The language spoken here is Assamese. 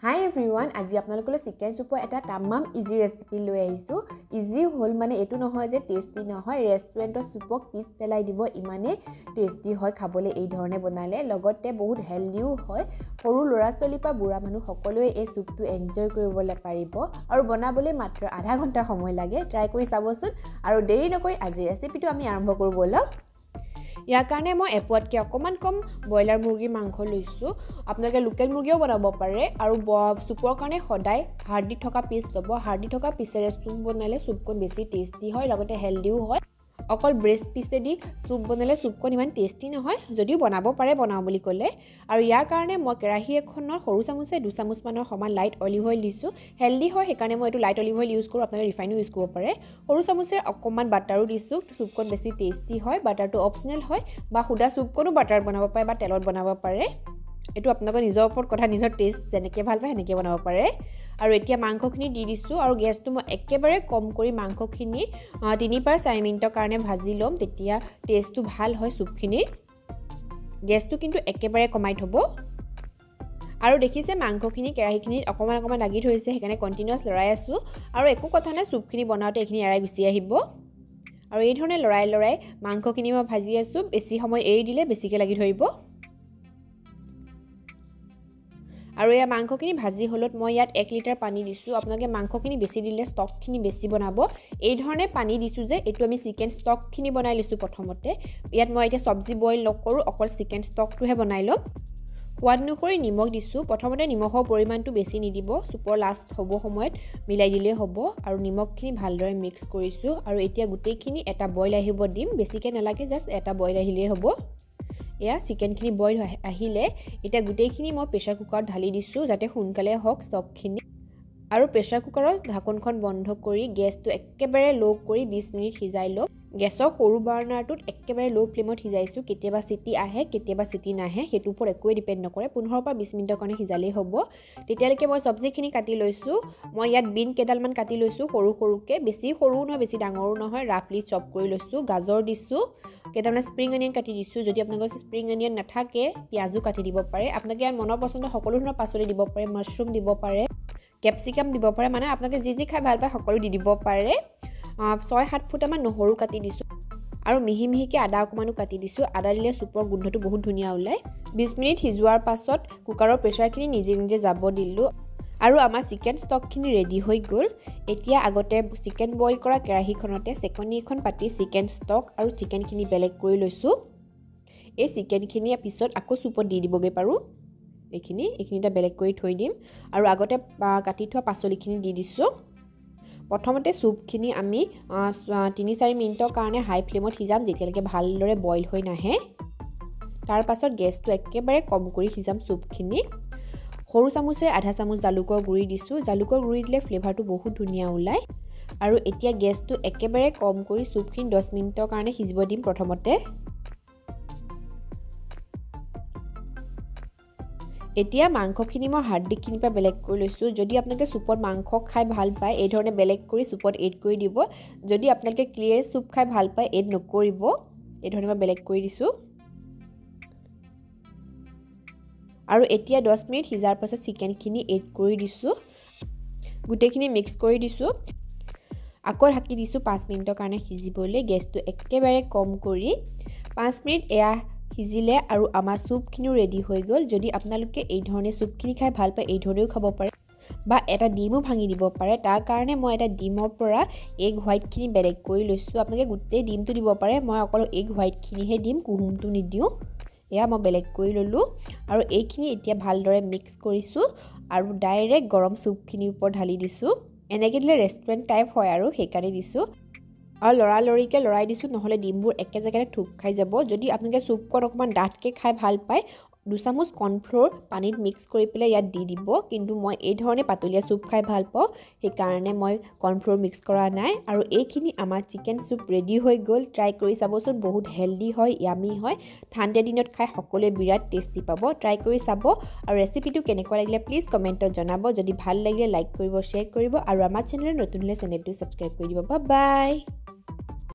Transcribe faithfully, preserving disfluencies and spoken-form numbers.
Hi everyone, আজি আপোনালোকলৈ চিকেন চুপৰ এটা তামাম ইজি ৰেচিপি লৈ আহিছো। ইজি হল মানে এটো নহয় যে টেস্টি নহয়, ৰেষ্টুৰেন্টৰ চুপক পিছ পেলাই দিব ইমানে টেস্টি হয় খাবলৈ এই ধৰণে বনালে, লগতে বহুত হেলদিও হয়। সৰু ল'ৰা ছোৱালী পা বুঢ়া মানুহ সকলোৱে এই চুপটো এনজয় কৰিবলৈ পাৰিব আৰু বনাবলৈ মাত্ৰ আধা ঘণ্টা সময় লাগে। ট্ৰাই কৰি চাবচোন আৰু দেৰি নকৰি আজি ৰেচিপিটো আমি আৰম্ভ কৰো বলক। ইয়াৰ কাৰণে মই এপোৱাতকৈ অকমান কম ব্ৰইলাৰ মুৰ্গীৰ মাংস লৈছো। আপোনালোকে লোকেল মুৰ্গীও বনাব পাৰে আৰু চুপৰ কাৰণে সদায় হাৰ্ডি থকা পিচ ল'ব। হাৰ্ডি থকা পিচেৰে চুপ বনালে চুপকণ বেছি টেস্টি হয়, লগতে হেলদিও হয়। অকল ব্ৰেষ্ট পিচেদি চুপ বনালে চুপকণ ইমান টেস্টি নহয়, যদিও বনাব পাৰে বনাও বুলি ক'লে। আৰু ইয়াৰ কাৰণে মই কেৰাহী এখনৰ সৰু চামুচে দুই চামুচ মানৰ সমান লাইট অলিভ অইল দিছোঁ। হেলদি হয় সেইকাৰণে মই এইটো লাইট অলিভ অইল ইউজ কৰোঁ, আপোনালোকে ৰিফাইনো ইউজ কৰিব পাৰে। সৰু চামুচেৰে অকণমান বাটাৰো দিছোঁ, চুপকণ বেছি টেস্টি হয়। বাটাৰটো অপচনেল হয়, বা সুদা চুপকণো বাটাৰ বনাব পাৰে বা তেলত বনাব পাৰে। এইটো আপোনালোকৰ নিজৰ ওপৰত কথা, নিজৰ টেষ্ট যেনেকৈ ভাল পায় সেনেকৈ বনাব পাৰে। আৰু এতিয়া মাংসখিনি দি দিছোঁ আৰু গেছটো মই একেবাৰে কম কৰি মাংসখিনি তিনি পৰা চাৰি মিনিটৰ কাৰণে ভাজি ল'ম, তেতিয়া টেষ্টটো ভাল হয় চুপখিনিৰ। গেছটো কিন্তু একেবাৰে কমাই থ'ব। আৰু দেখিছে মাংসখিনি কেৰাহীখিনিত অকণমান অকণমান লাগি ধৰিছে, সেইকাৰণে কণ্টিনিউৱাছ লৰাই আছোঁ। আৰু একো কথা নাই, চুপখিনি বনাওঁতে এইখিনি এৰাই গুচি আহিব। আৰু এই ধৰণে লৰাই লৰাই মাংসখিনি মই ভাজি আছোঁ। বেছি সময় এৰি দিলে বেছিকৈ লাগি ধৰিব। আৰু এই মাংসখিনি ভাজি হ'লত মই ইয়াত এক লিটাৰ পানী দিছোঁ। আপোনালোকে মাংসখিনি বেছি দিলে ষ্টকখিনি বেছি বনাব। এই ধৰণে পানী দিছোঁ যে এইটো আমি চিকেন ষ্টকখিনি বনাই লৈছোঁ প্ৰথমতে। ইয়াত মই এতিয়া চব্জি বইল নকৰোঁ, অকল চিকেন ষ্টকটোহে বনাই ল'ম। সোৱাদ অনুসৰি নিমখ দিছোঁ। প্ৰথমতে নিমখৰ পৰিমাণটো বেছি নিদিব, চুপৰ লাষ্ট হ'ব সময়ত মিলাই দিলেই হ'ব। আৰু নিমখখিনি ভালদৰে মিক্স কৰিছোঁ। আৰু এতিয়া গোটেইখিনি এটা বইল আহিব দিম, বেছিকৈ নালাগে, জাষ্ট এটা বইল আহিলেই হ'ব। এয়া চিকেনখিনি বইল আহিলে এতিয়া গোটেইখিনি মই প্ৰেছাৰ কুকাৰত ঢালি দিছোঁ, যাতে সোনকালে হওক ষ্টকখিনি। আৰু প্ৰেছাৰ কুকাৰৰ ঢাকনখন বন্ধ কৰি গেছটো একেবাৰে ল' কৰি বিছ মিনিট সিজাই লওঁ। গেছৰ সৰু বাৰ্ণাৰটোত একেবাৰে ল' ফ্লেমত সিজাইছোঁ। কেতিয়াবা চিটি আহে, কেতিয়াবা চিটি নাহে, সেইটোৰ ওপৰত একোৱে ডিপেণ্ড নকৰে। পোন্ধৰৰ পৰা বিছ মিনিটৰ কাৰণে সিজালেই হ'ব। তেতিয়ালৈকে মই চব্জিখিনি কাটি লৈছোঁ। মই ইয়াত বিন কেইডালমান কাটি লৈছোঁ সৰু সৰুকৈ, বেছি সৰুও নহয় বেছি ডাঙৰো নহয়, ৰাফলি চপ কৰি লৈছোঁ। গাজৰ দিছোঁ, কেইটামান স্প্ৰিং অনিয়ন কাটি দিছোঁ। যদি আপোনালোকৰ স্প্ৰিং অনিয়ন নাথাকে পিঁয়াজো কাটি দিব পাৰে। আপোনালোকে ইয়াত মনৰ পচন্দৰ সকলো ধৰণৰ পাচলি দিব পাৰে, মাছৰুম দিব পাৰে, কেপচিকাম দিব পাৰে, মানে আপোনালোকে যি যি খাই ভাল পায় সকলো দি দিব পাৰে। ছয় সাত ফুটামান নহৰু কাটি দিছোঁ আৰু মিহি মিহিকৈ আদা অকণমানো কাটি দিছোঁ। আদা দিলে চুপৰ গোন্ধটো বহুত ধুনীয়া ওলায়। বিছ মিনিট সিজোৱাৰ পাছত কুকাৰৰ প্ৰেছাৰখিনি নিজে নিজে যাব দিলোঁ। আৰু আমাৰ চিকেন ষ্টকখিনি ৰেডি হৈ গ'ল। এতিয়া আগতে চিকেন বইল কৰা কেৰাহীখনতে চেকনি এখন পাতি চিকেন ষ্টক আৰু চিকেনখিনি বেলেগ কৰি লৈছোঁ। এই চিকেনখিনি পিছত আকৌ চুপত দি দিবগৈ পাৰোঁ। এইখিনি এইখিনিতে বেলেগ কৰি থৈ দিম। আৰু আগতে কাটি থোৱা পাচলিখিনি দি দিছোঁ। প্ৰথমতে চুপখিনি আমি তিনি চাৰি মিনিটৰ কাৰণে হাই ফ্লেমত সিজাম, যেতিয়ালৈকে ভালদৰে বইল হৈ নাহে। তাৰ পাছত গেছটো একেবাৰে কম কৰি সিজাম চুপখিনি। সৰু চামুচেৰে আধা চামুচ জালুকৰ গুড়ি দিছোঁ। জালুকৰ গুড়ি দিলে ফ্লেভাৰটো বহুত ধুনীয়া ওলায়। আৰু এতিয়া গেছটো একেবাৰে কম কৰি চুপখিনি দহ মিনিটৰ কাৰণে সিজিব দিম প্ৰথমতে। এতিয়া মাংসখিনি মই হাৰ্ডিখিনিৰ পৰা বেলেগ কৰি লৈছোঁ। যদি আপোনালোকে চুপত মাংস খাই ভাল পায় এই ধৰণে বেলেগ কৰি চুপত এড কৰি দিব। যদি আপোনালোকে ক্লিয়াৰ চুপ খাই ভাল পায় এড নকৰিব। এই ধৰণে মই বেলেগ কৰি দিছোঁ। আৰু এতিয়া দহ মিনিট সিজাৰ পাছত চিকেনখিনি এড কৰি দিছোঁ। গোটেইখিনি মিক্স কৰি দিছোঁ। আকৌ ঢাকি দিছোঁ পাঁচ মিনিটৰ কাৰণে সিজিবলৈ। গেছটো একেবাৰে কম কৰি পাঁচ মিনিট এয়া সিজিলে আৰু আমাৰ চুপখিনিও ৰেডি হৈ গ'ল। যদি আপোনালোকে এই ধৰণে চুপখিনি খাই ভাল পায় এই ধৰণেও খাব পাৰে, বা এটা ডিমো ভাঙি দিব পাৰে। তাৰ কাৰণে মই এটা ডিমৰ পৰা এগ হোৱাইটখিনি বেলেগ কৰি লৈছোঁ। আপোনালোকে গোটেই ডিমটো দিব পাৰে, মই অকল এগ হোৱাইটখিনিহে দিম, কুহুমটো নিদিওঁ। এয়া মই বেলেগ কৰি ল'লোঁ। আৰু এইখিনি এতিয়া ভালদৰে মিক্স কৰিছোঁ আৰু ডাইৰেক্ট গৰম চুপখিনিৰ ওপৰত ঢালি দিছোঁ। এনেকৈ দিলে ৰেষ্টুৰেণ্ট টাইপ হয় আৰু সেইকাৰণে দিছোঁ। আৰু লৰালৰিকৈ লৰাই দিছোঁ, নহ'লে ডিমবোৰ একে জেগাতে থোপ খাই যাব। যদি আপোনালোকে চুপকণ অকণমান ডাঠকৈ খাই ভাল পায় দুচামুচ কৰ্ণফ্ল'ৰ পানীত মিক্স কৰি পেলাই ইয়াত দি দিব। কিন্তু মই এই ধৰণে পাতলীয়া চুপ খাই ভাল পাওঁ, সেইকাৰণে মই কৰ্ণফ্ল'ৰ মিক্স কৰা নাই। আৰু এইখিনি আমাৰ চিকেন চুপ ৰেডি হৈ গ'ল। ট্ৰাই কৰি চাবচোন, বহুত হেল্ডি হয়, য়ামি হয়। ঠাণ্ডা দিনত খাই সকলোৱে বিৰাট টেষ্টি পাব। ট্ৰাই কৰি চাব। আৰু ৰেচিপিটো কেনেকুৱা লাগিলে প্লিজ কমেণ্টত জনাব। যদি ভাল লাগিলে লাইক কৰিব, শ্বেয়াৰ কৰিব, আৰু আমাৰ চেনেলত নতুন হ'লে চেনেলটো ছাবস্ক্ৰাইব কৰি দিব। Bye bye.